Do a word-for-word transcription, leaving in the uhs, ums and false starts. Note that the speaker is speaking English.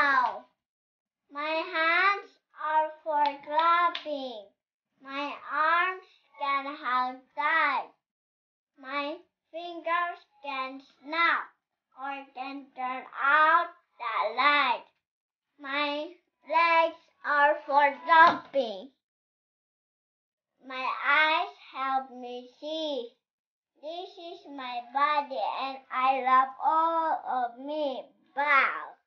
bow. My hands are for clapping. My arms can hold tight. My fingers can snap or can turn out the light. My legs are for jumping. My eyes help me see. This is my body and I love all of me. Bow.